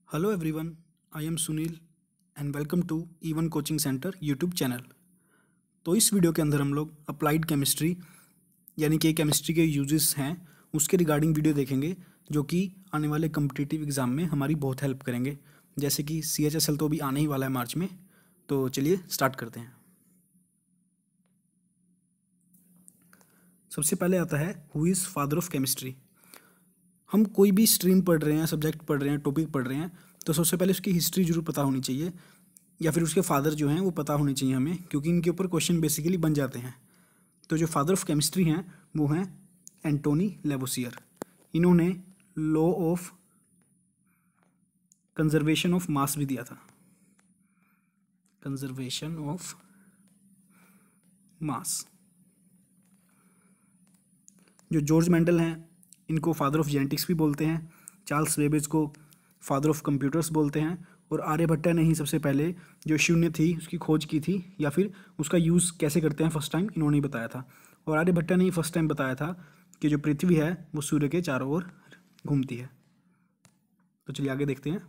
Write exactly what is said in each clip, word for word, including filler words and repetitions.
Hello everyone, I am Sunil and welcome to even coaching centre YouTube channel. तो इस video के अंदर हम लोग अप्लाइड केमिस्ट्री यानी कि केमिस्ट्री के यूजेस हैं उसके रिगार्डिंग वीडियो देखेंगे, जो कि आने वाले कम्पिटिटिव एग्ज़ाम में हमारी बहुत हेल्प करेंगे। जैसे कि सी एच एस एल तो अभी आने ही वाला है मार्च में। तो चलिए स्टार्ट करते हैं। सबसे पहले आता है who is father of chemistry. हम कोई भी स्ट्रीम पढ़ रहे हैं, सब्जेक्ट पढ़ रहे हैं, टॉपिक पढ़ रहे हैं, तो सबसे पहले उसकी हिस्ट्री जरूर पता होनी चाहिए, या फिर उसके फादर जो हैं वो पता होने चाहिए हमें, क्योंकि इनके ऊपर क्वेश्चन बेसिकली बन जाते हैं। तो जो फादर ऑफ केमिस्ट्री हैं वो हैं एंटोनी लेवोसियर। इन्होंने law of conservation of mass भी दिया था, कंजर्वेशन ऑफ मास। जो जॉर्ज मेंडल हैं इनको फादर ऑफ जेनेटिक्स भी बोलते हैं, चार्ल्स बेबेज को फादर ऑफ कंप्यूटर्स बोलते हैं, और आर्यभट्ट ने ही सबसे पहले जो शून्य थी उसकी खोज की थी, या फिर उसका यूज़ कैसे करते हैं फर्स्ट टाइम इन्होंने ही बताया था। और आर्यभट्ट ने ही फर्स्ट टाइम बताया था कि जो पृथ्वी है वो सूर्य के चारों ओर घूमती है। तो चलिए आगे देखते हैं।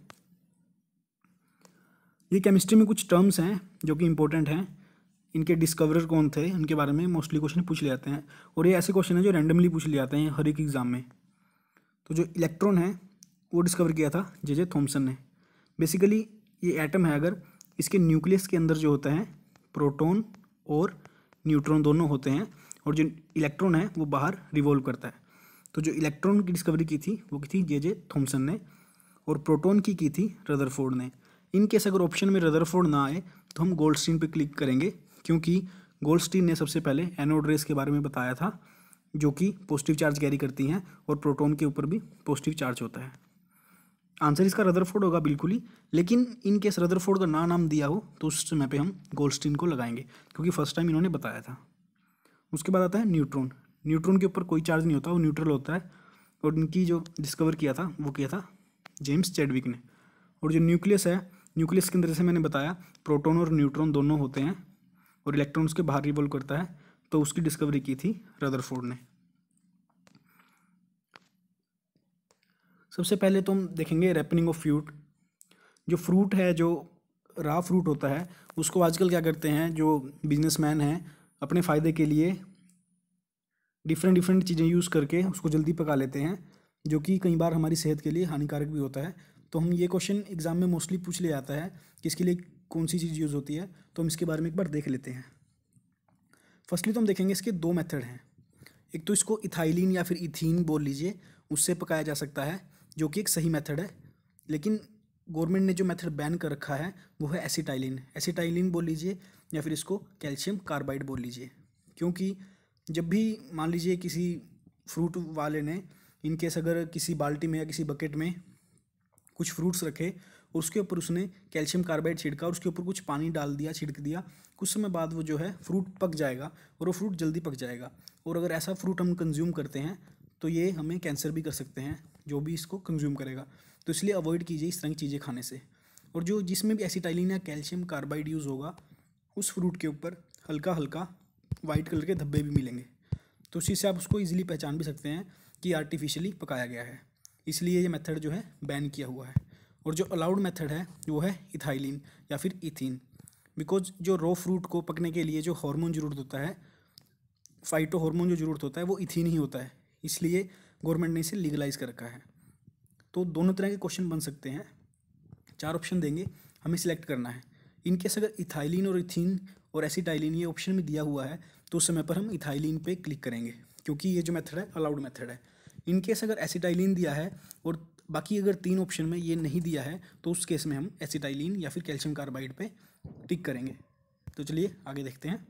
ये केमिस्ट्री में कुछ टर्म्स हैं जो कि इंपॉर्टेंट हैं। इनके डिस्कवरर कौन थे उनके बारे में मोस्टली क्वेश्चन पूछ ले जाते हैं, और ये ऐसे क्वेश्चन हैं जो रैंडमली पूछ ले जाते हैं हर एक एग्जाम में। तो जो इलेक्ट्रॉन है वो डिस्कवर किया था जे जे थॉमसन ने। बेसिकली ये एटम है, अगर इसके न्यूक्लियस के अंदर जो होता है प्रोटॉन और न्यूट्रॉन दोनों होते हैं, और जो इलेक्ट्रॉन है वो बाहर रिवॉल्व करता है। तो जो इलेक्ट्रॉन की डिस्कवरी की थी वो की थी जे जे थॉमसन ने, और प्रोटॉन की की थी रदरफोर्ड ने। इन केस अगर ऑप्शन में रदरफोर्ड ना आए तो हम गोल्डस्टीन पे क्लिक करेंगे, क्योंकि गोल्डस्टीन ने सबसे पहले एनोड रेस के बारे में बताया था, जो कि पॉजिटिव चार्ज कैरी करती हैं, और प्रोटॉन के ऊपर भी पॉजिटिव चार्ज होता है। आंसर इसका रदरफोर्ड होगा बिल्कुल ही, लेकिन इन केस रदरफोर्ड का ना नाम दिया हो तो उस समय पे हम गोल्डस्टीन को लगाएंगे, क्योंकि फर्स्ट टाइम इन्होंने बताया था। उसके बाद आता है न्यूट्रॉन। न्यूट्रॉन के ऊपर कोई चार्ज नहीं होता, वो न्यूट्रल होता है, और इनकी जो डिस्कवर किया था वो किया था जेम्स चैडविक ने। और जो न्यूक्लियस है, न्यूक्लियस के अंदर जैसे मैंने बताया प्रोटॉन और न्यूट्रॉन दोनों होते हैं, और इलेक्ट्रॉन उसके बाहर रिवॉल्व करता है, तो उसकी डिस्कवरी की थी रदरफोर्ड ने। सबसे पहले तो हम देखेंगे रैपनिंग ऑफ फ्रूट। जो फ्रूट है, जो रा फ्रूट होता है, उसको आजकल क्या करते हैं जो बिजनेसमैन हैं अपने फ़ायदे के लिए डिफरेंट डिफरेंट चीज़ें यूज़ करके उसको जल्दी पका लेते हैं, जो कि कई बार हमारी सेहत के लिए हानिकारक भी होता है। तो हम ये क्वेश्चन एग्जाम में मोस्टली पूछ लिया जाता है कि इसके लिए कौन सी चीज़ यूज़ होती है, तो हम इसके बारे में एक बार देख लेते हैं। फर्स्टली तो हम देखेंगे इसके दो मेथड हैं। एक तो इसको इथाइलिन या फिर इथीन बोल लीजिए, उससे पकाया जा सकता है, जो कि एक सही मेथड है। लेकिन गवर्नमेंट ने जो मेथड बैन कर रखा है वो है एसिटाइलिन। एसिटाइलिन बोल लीजिए, या फिर इसको कैल्शियम कार्बाइड बोल लीजिए। क्योंकि जब भी मान लीजिए किसी फ्रूट वाले ने इनकेस अगर किसी बाल्टी में या किसी बकेट में कुछ फ्रूट्स रखे और उसके ऊपर उसने कैल्शियम कार्बाइड छिड़का और उसके ऊपर कुछ पानी डाल दिया, छिड़क दिया, कुछ समय बाद वो जो है फ्रूट पक जाएगा, और वो फ्रूट जल्दी पक जाएगा। और अगर ऐसा फ्रूट हम कंज्यूम करते हैं तो ये हमें कैंसर भी कर सकते हैं, जो भी इसको कंज्यूम करेगा। तो इसलिए अवॉइड कीजिए इस तरह की चीज़ें खाने से। और जो जिसमें भी एसिटाइलिन या कैल्शियम कार्बाइड यूज़ होगा, उस फ्रूट के ऊपर हल्का हल्का वाइट कलर के धब्बे भी मिलेंगे, तो उसी से आप उसको ईजिली पहचान भी सकते हैं कि आर्टिफिशियली पकाया गया है। इसलिए ये मेथड जो है बैन किया हुआ है। और जो अलाउड मेथड है वो है इथाइलिन या फिर इथीन, बिकॉज जो रॉ फ्रूट को पकने के लिए जो हार्मोन ज़रूरत होता है, फाइटो हार्मोन जो ज़रूरत होता है, वो इथीन ही होता है। इसलिए गवर्नमेंट ने इसे लीगलाइज कर रखा है। तो दोनों तरह के क्वेश्चन बन सकते हैं। चार ऑप्शन देंगे, हमें सिलेक्ट करना है। इनकेस अगर इथाइलिन और इथीन और एसिटाइलिन ये ऑप्शन में दिया हुआ है तो उस समय पर हम इथाइलिन पे क्लिक करेंगे, क्योंकि ये जो मेथड है अलाउड मेथड है। इनकेस अगर एसिटाइलिन दिया है और बाकी अगर तीन ऑप्शन में ये नहीं दिया है तो उस केस में हम एसिटाइलिन या फिर कैल्शियम कार्बाइड पे टिक करेंगे। तो चलिए आगे देखते हैं।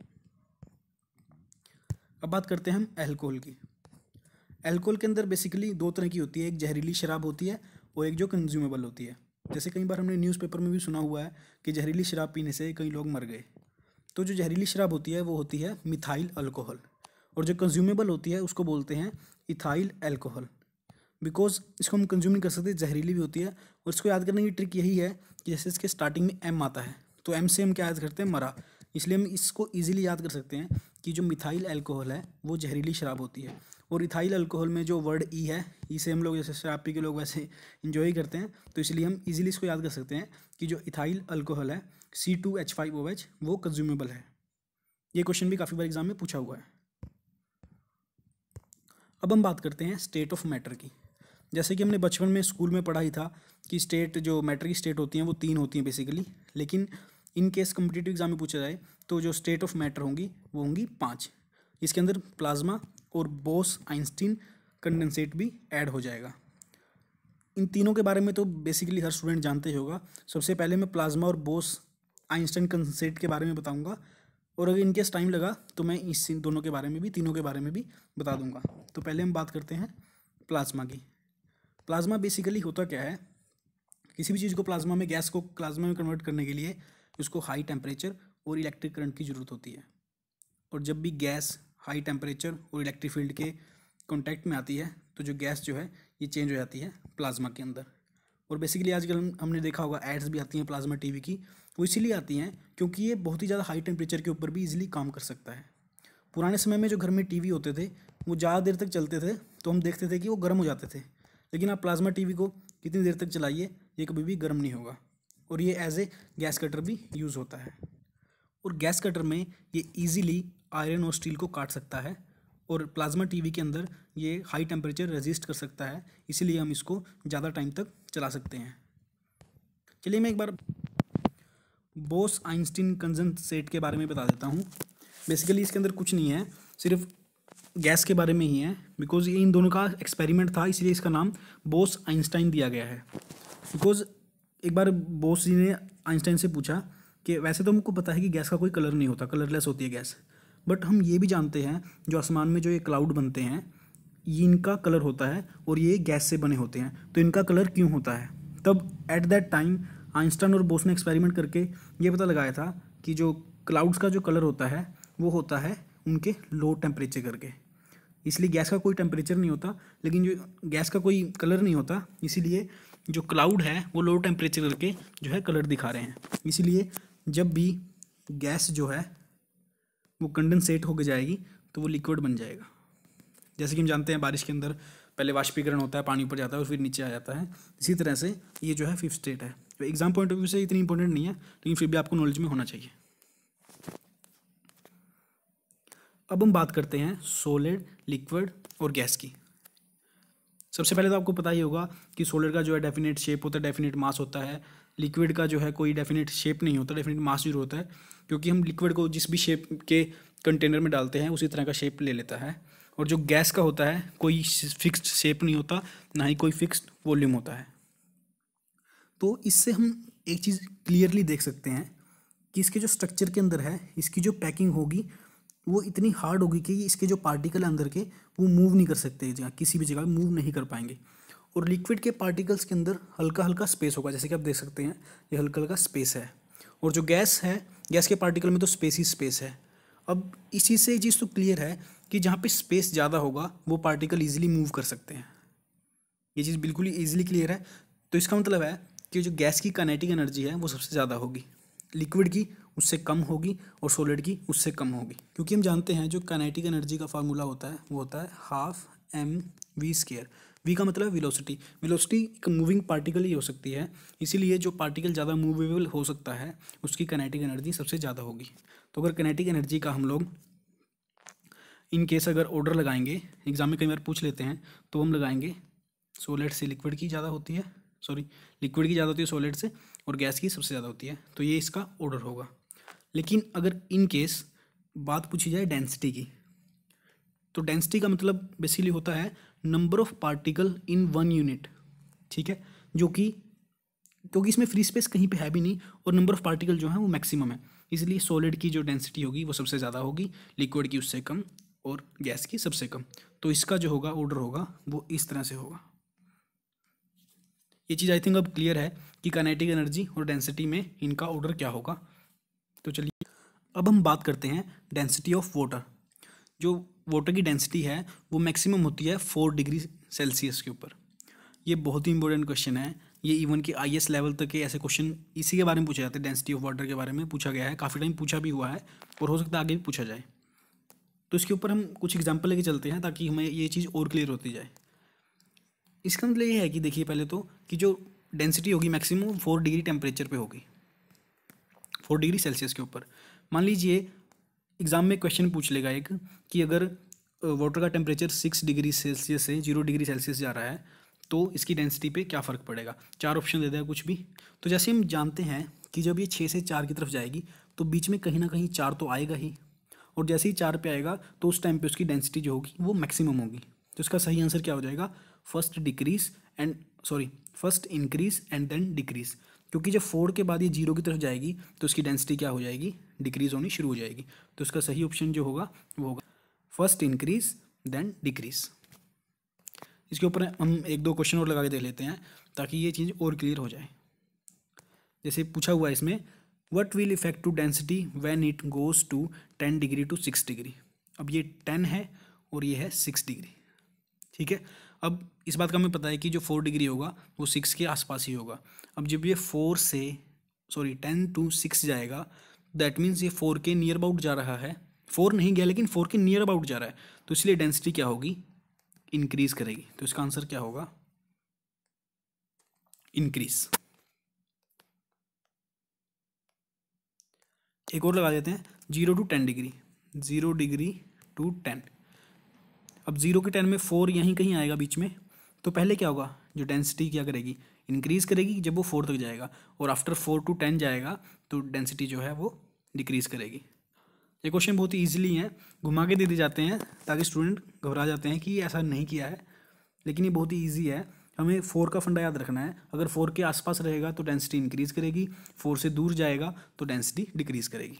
अब बात करते हैं हम अल्कोहल की। अल्कोहल के अंदर बेसिकली दो तरह की होती है, एक जहरीली शराब होती है और एक जो कंज्यूमेबल होती है। जैसे कई बार हमने न्यूज़पेपर में भी सुना हुआ है कि जहरीली शराब पीने से कई लोग मर गए। तो जो जहरीली शराब होती है वो होती है मिथाइल अल्कोहल, और जो कंज्यूमेबल होती है उसको बोलते हैं इथाइल अल्कोहल। बिकॉज इसको हम कंज्यूम नहीं कर सकते, जहरीली भी होती है। और इसको याद करने की ट्रिक यही है कि जैसे इसके स्टार्टिंग में एम आता है, तो एम से हम क्या याद करते हैं, मरा। इसलिए हम इसको ईजिली याद कर सकते हैं कि जो मिथाइल अल्कोहल है वो जहरीली शराब होती है। और इथाइल अल्कोहल में जो वर्ड ई है, इसे हम लोग जैसे शराब पी के लोग वैसे इन्जॉय करते हैं, तो इसलिए हम इजीली इसको याद कर सकते हैं कि जो इथाइल अल्कोहल है C two H five O H वो कंज्यूमेबल है। ये क्वेश्चन भी काफ़ी बार एग्जाम में पूछा हुआ है। अब हम बात करते हैं स्टेट ऑफ मैटर की। जैसे कि हमने बचपन में स्कूल में पढ़ा ही था कि स्टेट, जो मैटर की स्टेट होती हैं वो तीन होती हैं बेसिकली, लेकिन इन केस कम्पिटिटिव एग्जाम में पूछा जाए तो जो स्टेट ऑफ मैटर होंगी वो होंगी पाँच। इसके अंदर प्लाज्मा और बोस आइंस्टीन कंडेंसेट भी ऐड हो जाएगा। इन तीनों के बारे में तो बेसिकली हर स्टूडेंट जानते ही होगा। सबसे पहले मैं प्लाज्मा और बोस आइंस्टीन कंडेंसेट के बारे में बताऊंगा, और अगर इनकेस टाइम लगा तो मैं इस दोनों के बारे में भी, तीनों के बारे में भी बता दूंगा। तो पहले हम बात करते हैं प्लाज्मा की। प्लाज्मा बेसिकली होता क्या है, किसी भी चीज़ को प्लाज्मा में, गैस को प्लाज्मा में कन्वर्ट करने के लिए उसको हाई टेम्परेचर और इलेक्ट्रिक करंट की ज़रूरत होती है। और जब भी गैस हाई टेम्परेचर और इलेक्ट्रिक फील्ड के कॉन्टैक्ट में आती है तो जो गैस जो है ये चेंज हो जाती है प्लाज्मा के अंदर। और बेसिकली आजकल हम हमने देखा होगा एड्स भी आती हैं प्लाज्मा टीवी की, वो इसीलिए आती हैं क्योंकि ये बहुत ही ज़्यादा हाई टेम्परेचर के ऊपर भी इजीली काम कर सकता है। पुराने समय में जो घर में टीवी होते थे वो ज़्यादा देर तक चलते थे तो हम देखते थे कि वो गर्म हो जाते थे, लेकिन आप प्लाज्मा टीवी को कितनी देर तक चलाइए ये कभी भी गर्म नहीं होगा। और ये एज ए गैस कटर भी यूज़ होता है। और गैस कटर में ये ईजीली आयरन और स्टील को काट सकता है, और प्लाज्मा टीवी के अंदर ये हाई टेम्परेचर रेजिस्ट कर सकता है, इसीलिए हम इसको ज़्यादा टाइम तक चला सकते हैं। चलिए मैं एक बार बोस आइंस्टीन कंडेंसेट के बारे में बता देता हूँ। बेसिकली इसके अंदर कुछ नहीं है, सिर्फ गैस के बारे में ही है। बिकॉज ये इन दोनों का एक्सपेरिमेंट था, इसलिए इसका नाम बोस आइंस्टाइन दिया गया है। बिकॉज एक बार बोस जी ने आइंस्टाइन से पूछा कि वैसे तो हमको पता है कि गैस का कोई कलर नहीं होता, कलरलेस होती है गैस, बट हम ये भी जानते हैं जो आसमान में जो ये क्लाउड बनते हैं ये इनका कलर होता है और ये गैस से बने होते हैं, तो इनका कलर क्यों होता है। तब एट दैट टाइम आइंस्टाइन और बोस ने एक्सपेरिमेंट करके ये पता लगाया था कि जो क्लाउड्स का जो कलर होता है वो होता है उनके लो टेम्परेचर करके। इसलिए गैस का कोई टेम्परेचर नहीं होता, लेकिन जो गैस का कोई कलर नहीं होता, इसीलिए जो क्लाउड है वो लो टेम्परेचर करके जो है कलर दिखा रहे हैं। इसीलिए जब भी गैस जो है वो कंडेंसेट होकर जाएगी तो वो लिक्विड बन जाएगा। जैसे कि हम जानते हैं बारिश के अंदर पहले वाष्पीकरण होता है, पानी ऊपर जाता है और फिर नीचे आ जाता है, इसी तरह से ये जो है फिफ्थ स्टेट है। तो एग्जाम पॉइंट ऑफ व्यू से इतनी इंपॉर्टेंट नहीं है, लेकिन फिर भी आपको नॉलेज में होना चाहिए। अब हम बात करते हैं सॉलिड, लिक्विड और गैस की। सबसे पहले तो आपको पता ही होगा कि सॉलिड का जो है डेफिनेट शेप होता है, डेफिनेट मास होता है। लिक्विड का जो है कोई डेफिनेट शेप नहीं होता, डेफिनेट मास जरूर होता है, क्योंकि हम लिक्विड को जिस भी शेप के कंटेनर में डालते हैं उसी तरह का शेप ले लेता है। और जो गैस का होता है कोई फिक्स्ड शेप नहीं होता, ना ही कोई फिक्स्ड वॉल्यूम होता है। तो इससे हम एक चीज़ क्लियरली देख सकते हैं कि इसके जो स्ट्रक्चर के अंदर है, इसकी जो पैकिंग होगी वो इतनी हार्ड होगी कि इसके जो पार्टिकल अंदर के वो मूव नहीं कर सकते, जगह किसी भी जगह मूव नहीं कर पाएंगे। और लिक्विड के पार्टिकल्स के अंदर हल्का हल्का स्पेस होगा, जैसे कि आप देख सकते हैं ये हल्का हल्का स्पेस है। और जो गैस है, गैस के पार्टिकल में तो स्पेस ही स्पेस है। अब इसी से ये चीज़ तो क्लियर है कि जहाँ पे स्पेस ज़्यादा होगा वो पार्टिकल ईजिली मूव कर सकते हैं। ये चीज़ बिल्कुल ही ईजिली क्लियर है। तो इसका मतलब है कि जो गैस की काइनेटिक एनर्जी है वो सबसे ज़्यादा होगी, लिक्विड की उससे कम होगी और सॉलिड की उससे कम होगी। क्योंकि हम जानते हैं जो काइनेटिक एनर्जी का फार्मूला होता है वो होता है half M V square. V का मतलब वेलोसिटी। वेलोसिटी एक मूविंग पार्टिकल ही हो सकती है, इसीलिए जो पार्टिकल ज़्यादा मूवेबल हो सकता है उसकी काइनेटिक एनर्जी सबसे ज़्यादा होगी। तो अगर काइनेटिक एनर्जी का हम लोग इन केस अगर ऑर्डर लगाएंगे, एग्जाम में कई बार पूछ लेते हैं, तो हम लगाएंगे सॉलिड से लिक्विड की ज़्यादा होती है, सॉरी लिक्विड की ज़्यादा होती है सॉलिड से, और गैस की सबसे ज़्यादा होती है। तो ये इसका ऑर्डर होगा। लेकिन अगर इन केस बात पूछी जाए डेंसिटी की, तो डेंसिटी का मतलब बेसिकली होता है number of particle in one unit, ठीक है, जो कि क्योंकि इसमें फ्री स्पेस कहीं पे है भी नहीं और नंबर ऑफ पार्टिकल जो है वो मैक्सिमम है, इसलिए सॉलिड की जो डेंसिटी होगी वो सबसे ज़्यादा होगी, लिक्विड की उससे कम और गैस की सबसे कम। तो इसका जो होगा ऑर्डर होगा वो इस तरह से होगा। ये चीज़ आई थिंक अब क्लियर है कि काइनेटिक एनर्जी और डेंसिटी में इनका ऑर्डर क्या होगा। तो चलिए अब हम बात करते हैं डेंसिटी ऑफ वाटर। जो वाटर की डेंसिटी है वो मैक्सिमम होती है फोर डिग्री सेल्सियस के ऊपर। ये बहुत ही इंपॉर्टेंट क्वेश्चन है, ये इवन कि आई एस लेवल तक के ऐसे क्वेश्चन इसी के बारे में पूछे जाते हैं, डेंसिटी ऑफ वाटर के बारे में पूछा गया है, काफ़ी टाइम पूछा भी हुआ है और हो सकता है आगे भी पूछा जाए। तो इसके ऊपर हम कुछ एग्जांपल लेके चलते हैं ताकि हमें ये चीज़ और क्लियर होती जाए। इसका मतलब ये है कि देखिए पहले तो कि जो डेंसिटी होगी मैक्सिमम फोर डिग्री टेम्परेचर पे होगी, फोर डिग्री सेल्सियस के ऊपर। मान लीजिए एग्जाम में क्वेश्चन पूछ लेगा एक कि अगर वाटर का टेम्परेचर सिक्स डिग्री सेल्सियस से जीरो डिग्री सेल्सियस जा रहा है तो इसकी डेंसिटी पे क्या फ़र्क पड़ेगा। चार ऑप्शन दे देगा कुछ भी। तो जैसे हम जानते हैं कि जब ये छः से चार की तरफ जाएगी तो बीच में कहीं ना कहीं चार तो आएगा ही, और जैसे ही चार पे आएगा तो उस टाइम पे उसकी डेंसिटी जो होगी वो मैक्सिमम होगी। तो इसका सही आंसर क्या हो जाएगा, first decrease and sorry first increase and then decrease, क्योंकि जब फोर के बाद ये जीरो की तरफ जाएगी तो उसकी डेंसिटी क्या हो जाएगी, डिक्रीज होनी शुरू हो जाएगी। तो इसका सही ऑप्शन जो होगा वो होगा फर्स्ट इंक्रीज देन डिक्रीज। इसके ऊपर हम एक दो क्वेश्चन और लगा के देख लेते हैं ताकि ये चीज़ और क्लियर हो जाए। जैसे पूछा हुआ है इसमें, what will effect to density when it goes to ten degree to six degree. अब ये टेन है और ये है सिक्स डिग्री, ठीक है। अब इस बात का हमें पता है कि जो फोर डिग्री होगा वो सिक्स के आसपास ही होगा। अब जब ये फोर से सॉरी टेन टू सिक्स जाएगा दैट मीन्स ये फोर के नियर अबाउट जा रहा है, फोर नहीं गया लेकिन फोर के नियर अबाउट जा रहा है, तो इसलिए डेंसिटी क्या होगी, इंक्रीज करेगी। तो इसका आंसर क्या होगा, इंक्रीज। एक और लगा देते हैं, zero to ten degree, zero degree to ten. अब जीरो के टेन में फोर यहीं कहीं आएगा बीच में, तो पहले क्या होगा, जो डेंसिटी क्या करेगी, इंक्रीज करेगी जब वो फोर तक जाएगा, और आफ्टर फोर टू टेन जाएगा तो डेंसिटी जो है वो डिक्रीज करेगी। ये क्वेश्चन बहुत ही ईजिली है, घुमा के दे दिए जाते हैं ताकि स्टूडेंट घबरा जाते हैं कि ऐसा नहीं किया है, लेकिन ये बहुत ही ईजी है। हमें फोर का फंडा याद रखना है, अगर फोर के आसपास रहेगा तो डेंसिटी इंक्रीज करेगी, फोर से दूर जाएगा तो डेंसिटी डिक्रीज करेगी।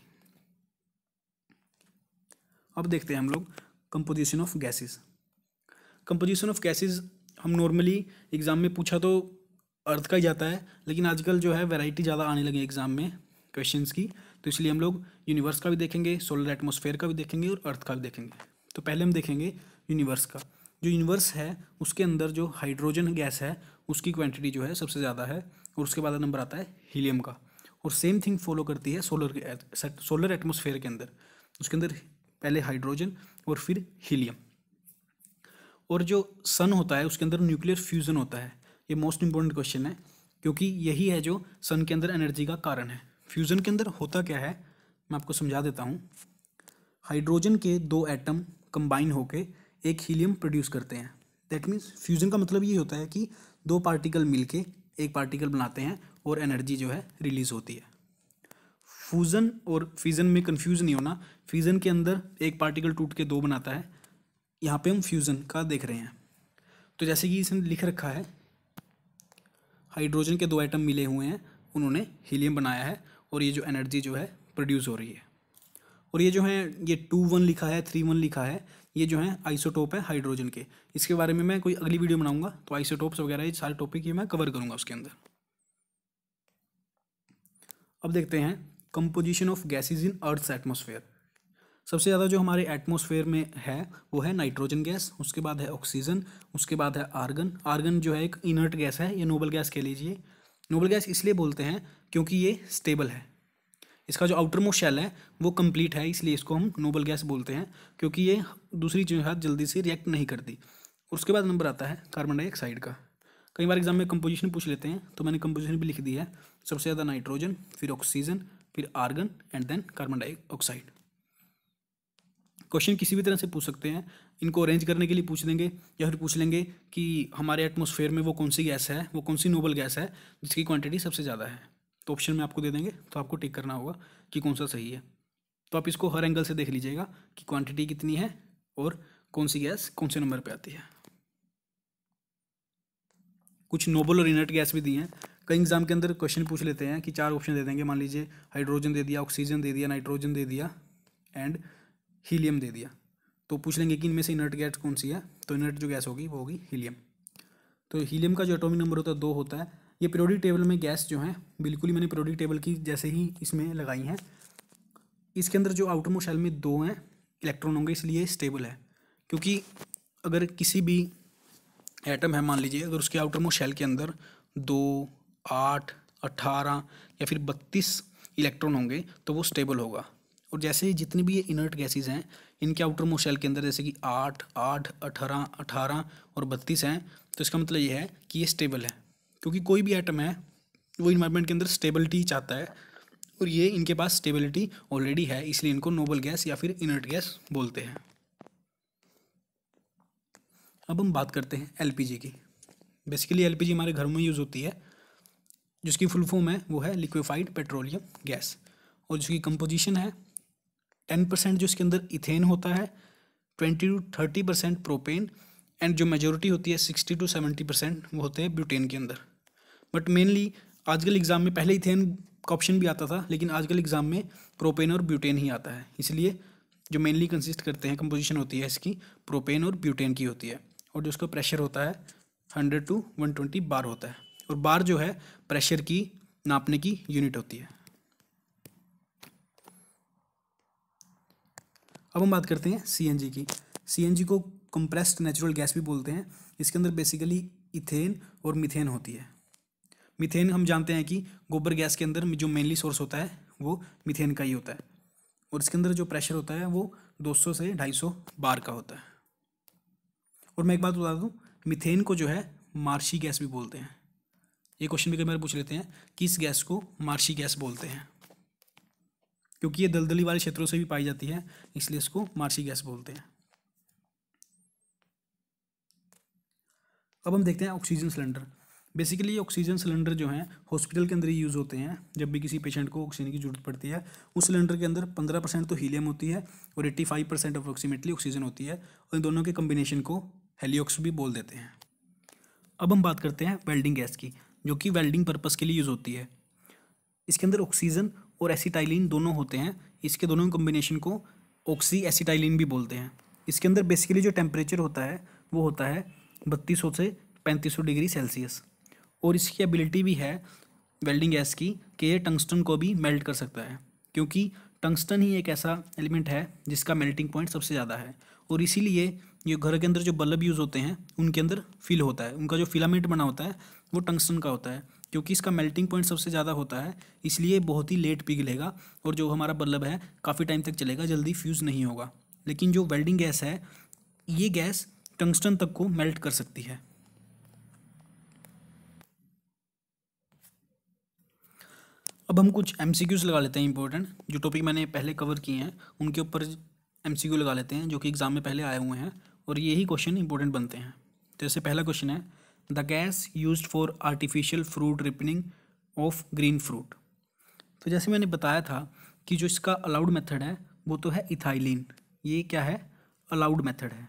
अब देखते हैं हम लोग composition of gases. Composition of gases हम नॉर्मली एग्जाम में पूछा तो अर्थ का ही जाता है, लेकिन आजकल जो है वैरायटी ज़्यादा आने लगी एग्जाम में क्वेश्चंस की, तो इसलिए हम लोग यूनिवर्स का भी देखेंगे, सोलर एटमॉस्फेयर का भी देखेंगे और अर्थ का भी देखेंगे। तो पहले हम देखेंगे यूनिवर्स का। जो यूनिवर्स है उसके अंदर जो हाइड्रोजन गैस है उसकी क्वांटिटी जो है सबसे ज़्यादा है, और उसके बाद नंबर आता है हीलियम का, और सेम थिंग फॉलो करती है सोलर सोलर एटमॉस्फेयर के अंदर। उसके अंदर पहले हाइड्रोजन और फिर हीलियम। और जो सन होता है उसके अंदर न्यूक्लियर फ्यूज़न होता है। ये मोस्ट इंपॉर्टेंट क्वेश्चन है क्योंकि यही है जो सन के अंदर एनर्जी का कारण है। फ्यूज़न के अंदर होता क्या है मैं आपको समझा देता हूँ। हाइड्रोजन के दो एटम कंबाइन होके एक हीलियम प्रोड्यूस करते हैं। दैट मीन्स फ्यूज़न का मतलब ये होता है कि दो पार्टिकल मिलके एक पार्टिकल बनाते हैं और एनर्जी जो है रिलीज होती है। फ्यूज़न और फिजन में कंफ्यूज नहीं होना, फिजन के अंदर एक पार्टिकल टूट के दो बनाता है, यहाँ पे हम फ्यूज़न का देख रहे हैं। तो जैसे कि इसमें लिख रखा है हाइड्रोजन के दो एटम मिले हुए हैं, उन्होंने हीलियम बनाया है और ये जो एनर्जी जो है प्रोड्यूस हो रही है। और ये जो है ये टू वन लिखा है, थ्री वन लिखा है, ये जो है आइसोटोप है हाइड्रोजन के। इसके बारे में मैं कोई अगली वीडियो बनाऊंगा तो आइसोटोप्स वगैरह ये सारे टॉपिक ये मैं कवर करूंगा उसके अंदर। अब देखते हैं composition of gases in earth's atmosphere. सबसे ज़्यादा जो हमारे एटमॉस्फेयर में है वो है नाइट्रोजन गैस, उसके बाद है ऑक्सीजन, उसके बाद है आर्गन। आर्गन जो है एक इनर्ट गैस है, ये नोबल गैस कह लीजिए। नोबल गैस इसलिए बोलते हैं क्योंकि ये स्टेबल है, इसका जो आउटर मोस्ट शेल है वो कंप्लीट है, इसलिए इसको हम नोबल गैस बोलते हैं क्योंकि ये दूसरी चीज़ों के साथ जल्दी से रिएक्ट नहीं करती। उसके बाद नंबर आता है कार्बन डाइऑक्साइड का। कई बार एग्जाम में कंपोजिशन पूछ लेते हैं तो मैंने कंपोजिशन भी लिख दी है। सबसे ज़्यादा नाइट्रोजन, फिर ऑक्सीजन, फिर argon and then carbon dioxide. Question किसी भी तरह से पूछ सकते हैं, इनको अरेंज करने के लिए पूछ देंगे या फिर पूछ लेंगे कि हमारे एटमॉस्फेयर में वो कौन सी गैस है, वो कौन सी नोबल गैस है जिसकी क्वांटिटी सबसे ज़्यादा है। तो ऑप्शन में आपको दे देंगे तो आपको टिक करना होगा कि कौन सा सही है। तो आप इसको हर एंगल से देख लीजिएगा कि क्वांटिटी कितनी है और कौन सी गैस कौन से नंबर पे आती है। कुछ नोबल और इनर्ट गैस भी दी हैं। कई एग्जाम के अंदर क्वेश्चन पूछ लेते हैं कि चार ऑप्शन दे देंगे, मान लीजिए हाइड्रोजन दे दिया, ऑक्सीजन दे दिया, नाइट्रोजन दे दिया एंड हीलियम दे दिया, तो पूछ लेंगे कि इनमें से इनर्ट गैस कौन सी है। तो इनर्ट जो गैस होगी वो होगी हीलियम। तो हीलियम का जो एटॉमिक नंबर होता है दो होता है। ये पीरियोडिक टेबल में गैस जो है बिल्कुल ही मैंने पीरियोडिक टेबल की जैसे ही इसमें लगाई हैं। इसके अंदर जो आउटर मोस्ट शेल में दो हैं इलेक्ट्रॉन होंगे, इसलिए स्टेबल है। क्योंकि अगर किसी भी एटम है, मान लीजिए अगर उसके आउटर मोस्ट शेल के अंदर दो, आठ, अट्ठारह या फिर बत्तीस इलेक्ट्रॉन होंगे तो वो स्टेबल होगा। और जैसे जितनी भी ये इनर्ट गैसेज हैं इनके आउटर मोस्ट शेल के अंदर जैसे कि आठ आठ अठारह अठारह और बत्तीस हैं, तो इसका मतलब ये है कि ये स्टेबल है, क्योंकि कोई भी एटम है वो इन्वायरमेंट के अंदर स्टेबिलिटी चाहता है और ये इनके पास स्टेबिलिटी ऑलरेडी है, इसलिए इनको नोबल गैस या फिर इनर्ट गैस बोलते हैं। अब हम बात करते हैं एलपीजी की। बेसिकली एलपीजी हमारे घर में यूज़ होती है, जिसकी फुल फॉर्म है वो है लिक्विफाइड पेट्रोलियम गैस, और जिसकी कंपोजिशन है टेन परसेंट जो इसके अंदर इथेन होता है, twenty to thirty percent propane, and जो मेजोरिटी होती है सिक्सटी टू सेवेंटी परसेंट वो होते हैं ब्यूटेन के अंदर। बट मेनली आजकल एग्जाम में पहले इथेन का ऑप्शन भी आता था, लेकिन आजकल एग्जाम में प्रोपेन और ब्यूटेन ही आता है, इसलिए जो मेनली कंसिस्ट करते हैं कंपोजिशन होती है इसकी प्रोपेन और ब्यूटेन की होती है, और जो उसका प्रेशर होता है hundred to one twenty bar होता है, और बार जो है प्रेशर की नापने की यूनिट होती है। अब हम बात करते हैं सीएनजी की। सीएनजी को कंप्रेस्ड नेचुरल गैस भी बोलते हैं। इसके अंदर बेसिकली इथेन और मीथेन होती है। मीथेन हम जानते हैं कि गोबर गैस के अंदर जो मेनली सोर्स होता है वो मीथेन का ही होता है, और इसके अंदर जो प्रेशर होता है वो दो सौ से ढाई सौ बार का होता है। और मैं एक बात बता दूं, मीथेन को जो है मार्शी गैस भी बोलते हैं। ये क्वेश्चन भी कई बार पूछ लेते हैं कि इस गैस को मार्शी गैस बोलते हैं, क्योंकि ये दलदली वाले क्षेत्रों से भी पाई जाती है, इसलिए इसको मार्शी गैस बोलते हैं। अब हम देखते हैं ऑक्सीजन सिलेंडर। बेसिकली ये ऑक्सीजन सिलेंडर जो हैं हॉस्पिटल के अंदर ही यूज़ होते हैं। जब भी किसी पेशेंट को ऑक्सीजन की जरूरत पड़ती है, उस सिलेंडर के अंदर पंद्रह परसेंट तो हीलियम होती है और eighty five percent approximately oxygen होती है, और इन दोनों के कम्बिनेशन को हेलियोक्स भी बोल देते हैं। अब हम बात करते हैं वेल्डिंग गैस की, जो कि वेल्डिंग पर्पज़ के लिए यूज़ होती है। इसके अंदर ऑक्सीजन और एसिटाइलिन दोनों होते हैं। इसके दोनों कम्बिनेशन को ऑक्सी एसिटाइलिन भी बोलते हैं। इसके अंदर बेसिकली जो टेम्परेचर होता है वो होता है बत्तीस सौ से पैंतीस सौ डिग्री सेल्सियस, और इसकी एबिलिटी भी है वेल्डिंग गैस की कि ये टंगस्टन को भी मेल्ट कर सकता है, क्योंकि टंगस्टन ही एक ऐसा एलिमेंट है जिसका मेल्टिंग पॉइंट सबसे ज़्यादा है, और इसीलिए ये घर के अंदर जो बल्ब यूज़ होते हैं उनके अंदर फिल होता है, उनका जो फिलामेंट बना होता है वो टंगस्टन का होता है, क्योंकि इसका मेल्टिंग पॉइंट सबसे ज़्यादा होता है, इसलिए बहुत ही लेट पिघलेगा और जो हमारा बल्ब है काफ़ी टाइम तक चलेगा, जल्दी फ्यूज़ नहीं होगा। लेकिन जो वेल्डिंग गैस है ये गैस टंगस्टन तक को मेल्ट कर सकती है। अब हम कुछ एमसीक्यूज लगा लेते हैं इंपॉर्टेंट, जो टॉपिक मैंने पहले कवर किए हैं उनके ऊपर एमसीक्यू लगा लेते हैं, जो कि एग्जाम में पहले आए हुए हैं और यही क्वेश्चन इंपॉर्टेंट बनते हैं। जैसे पहला क्वेश्चन है, the gas used for artificial fruit ripening of green fruit. तो जैसे मैंने बताया था कि जो इसका अलाउड मेथड है वो तो है इथाइलिन, ये क्या है, अलाउड मेथड है,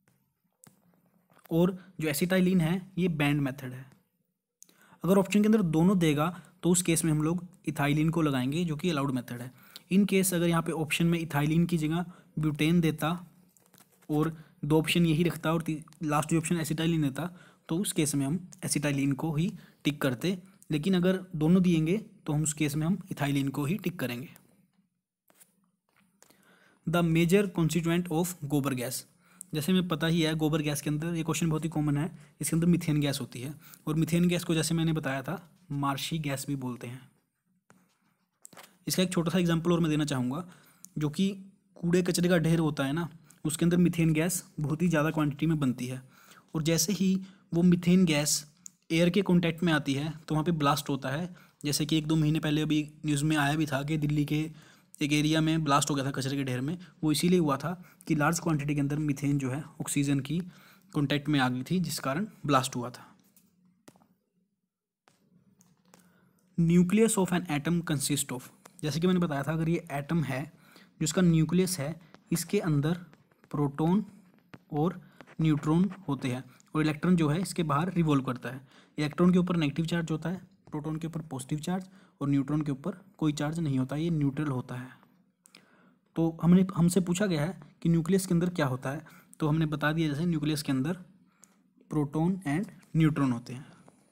और जो एसिटाइलिन है ये बैंड मेथड है। अगर ऑप्शन के अंदर दोनों देगा तो उस केस में हम लोग इथाइलिन को लगाएंगे, जो कि अलाउड मेथड है। इन केस अगर यहाँ पे ऑप्शन में इथाइलिन की जगह ब्यूटेन देता और दो ऑप्शन यही रखता और लास्ट जो ऑप्शन एसिटाइलिन देता, तो उस केस में हम एसिटाइलिन को ही टिक करते, लेकिन अगर दोनों दिएंगे तो हम उस केस में हम इथाइलिन को ही टिक करेंगे। The major constituent of gobar gas. जैसे हमें पता ही है गोबर गैस के अंदर, ये क्वेश्चन बहुत ही कॉमन है, इसके अंदर मीथेन गैस होती है, और मीथेन गैस को जैसे मैंने बताया था मार्शी गैस भी बोलते हैं। इसका एक छोटा सा एग्जांपल और मैं देना चाहूँगा, जो कि कूड़े कचरे का ढेर होता है ना, उसके अंदर मीथेन गैस बहुत ही ज़्यादा क्वांटिटी में बनती है, और जैसे ही वो मीथेन गैस एयर के कॉन्टैक्ट में आती है तो वहाँ पे ब्लास्ट होता है। जैसे कि एक दो महीने पहले अभी न्यूज़ में आया भी था कि दिल्ली के एक एरिया में ब्लास्ट हो गया था कचरे के ढेर में। वो इसीलिए हुआ था कि लार्ज क्वांटिटी के अंदर मीथेन जो है ऑक्सीजन की कॉन्टैक्ट में आ गई थी, जिस कारण ब्लास्ट हुआ था। Nucleus of an atom consist of. जैसे कि मैंने बताया था, अगर ये एटम है जो इसका न्यूक्लियस है, इसके अंदर प्रोटॉन और न्यूट्रॉन होते हैं, और इलेक्ट्रॉन जो है इसके बाहर रिवॉल्व करता है। इलेक्ट्रॉन के ऊपर नेगेटिव चार्ज होता है, प्रोटॉन के ऊपर पॉजिटिव चार्ज, और न्यूट्रॉन के ऊपर कोई चार्ज नहीं होता, ये न्यूट्रल होता है। तो हमने हमसे पूछा गया है कि न्यूक्लियस के अंदर क्या होता है, तो हमने बता दिया जैसे न्यूक्लियस के अंदर प्रोटॉन एंड न्यूट्रॉन होते हैं।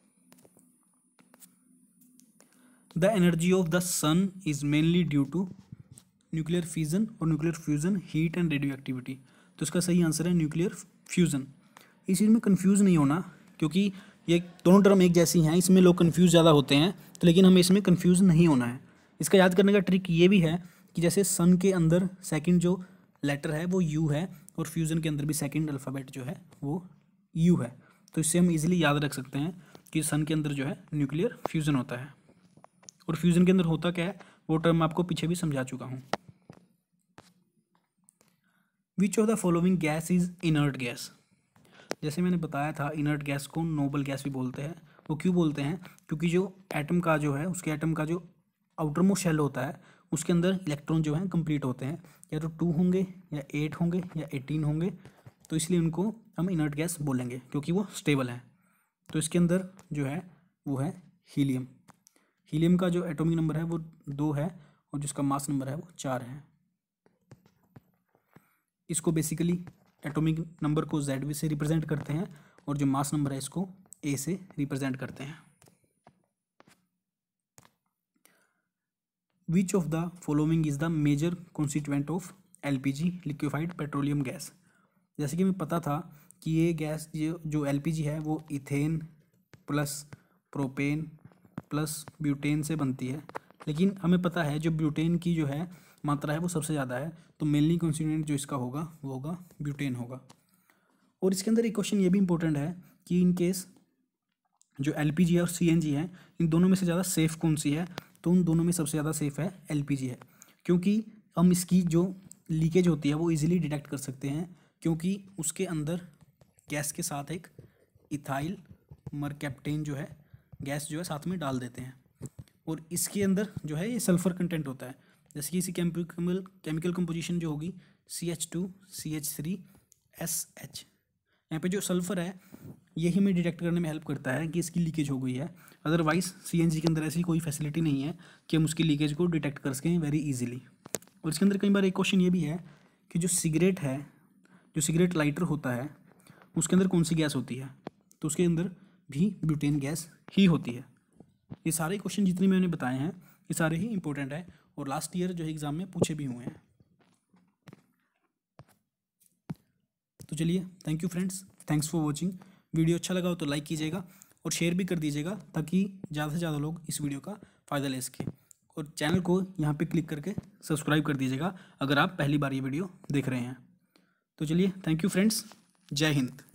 The energy of the sun is mainly due to nuclear fission और nuclear fusion, heat and radioactivity. तो इसका सही आंसर है न्यूक्लियर फ्यूजन। इस चीज़ में कंफ्यूज नहीं होना, क्योंकि ये दोनों टर्म एक जैसी हैं, इसमें लोग कंफ्यूज ज़्यादा होते हैं, तो लेकिन हमें इसमें कंफ्यूज नहीं होना है। इसका याद करने का ट्रिक ये भी है कि जैसे सन के अंदर सेकंड जो लेटर है वो यू है और फ्यूज़न के अंदर भी सेकंड अल्फ़ाबेट जो है वो यू है। तो इससे हम इजीली याद रख सकते हैं कि सन के अंदर जो है न्यूक्लियर फ्यूज़न होता है। और फ्यूज़न के अंदर होता क्या है वो टर्म आपको पीछे भी समझा चुका हूँ। Which of the following gas is inert gas. जैसे मैंने बताया था इनर्ट गैस को नोबल गैस भी बोलते हैं। वो क्यों बोलते हैं? क्योंकि जो एटम का जो है उसके एटम का जो आउटर मोस्ट शेल होता है उसके अंदर इलेक्ट्रॉन जो है कंप्लीट होते हैं, या तो टू होंगे या एट होंगे या एटीन होंगे, तो इसलिए उनको हम इनर्ट गैस बोलेंगे क्योंकि वो स्टेबल है। तो इसके अंदर जो है वो है हीलियम। हीलियम का जो एटॉमिक नंबर है वो दो है और जिसका मास नंबर है वो चार है। इसको बेसिकली एटॉमिक नंबर को जेड से रिप्रेजेंट करते हैं और जो मास नंबर है इसको ए से रिप्रेजेंट करते हैं। Which of the following is the major constituent of LPG liquefied petroleum gas. जैसे कि हमें पता था कि ये गैस जो जो एलपीजी है वो ethane plus propane plus butane से बनती है, लेकिन हमें पता है जो ब्यूटेन की जो है मात्रा है वो सबसे ज़्यादा है, तो मेनली कॉन्स्टिट्यूएंट जो इसका होगा वो होगा ब्यूटेन होगा। और इसके अंदर एक क्वेश्चन ये भी इंपॉर्टेंट है कि इन केस जो एलपीजी है और सीएनजी है इन दोनों में से ज़्यादा सेफ़ कौन सी है, तो उन दोनों में सबसे ज़्यादा सेफ़ है एलपीजी है, क्योंकि हम इसकी जो लीकेज होती है वो इजीली डिटेक्ट कर सकते हैं, क्योंकि उसके अंदर गैस के साथ एक इथाइल मरकैप्टेन जो है गैस जो है साथ में डाल देते हैं, और इसके अंदर जो है ये सल्फ़र कंटेंट होता है। जैसे कि इसी केमिकल केमिकल कंपोजिशन जो होगी C H two C H three S H, यहाँ पे जो सल्फ़र है यही हमें डिटेक्ट करने में हेल्प करता है कि इसकी लीकेज हो गई है। अदरवाइज़ सीएनजी के अंदर ऐसी कोई फैसिलिटी नहीं है कि हम उसकी लीकेज को डिटेक्ट कर सकें वेरी इजीली। और इसके अंदर कई बार एक क्वेश्चन ये भी है कि जो सिगरेट है, जो सिगरेट लाइटर होता है उसके अंदर कौन सी गैस होती है, तो उसके अंदर भी ब्यूटेन गैस ही होती है। ये सारे क्वेश्चन जितने मैंने बताए हैं ये सारे ही इंपॉर्टेंट है और लास्ट ईयर जो है एग्ज़ाम में पूछे भी हुए हैं। तो चलिए, thank you friends, thanks for watching. Video अच्छा लगा हो तो लाइक कीजिएगा और शेयर भी कर दीजिएगा ताकि ज़्यादा से ज़्यादा लोग इस वीडियो का फ़ायदा ले सकें, और चैनल को यहाँ पे क्लिक करके सब्सक्राइब कर दीजिएगा अगर आप पहली बार ये वीडियो देख रहे हैं। तो चलिए, थैंक यू फ्रेंड्स, जय हिंद।